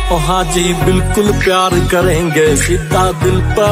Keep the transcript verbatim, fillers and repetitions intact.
ओ हाँ जी बिल्कुल प्यार करेंगे, सीधा दिल पर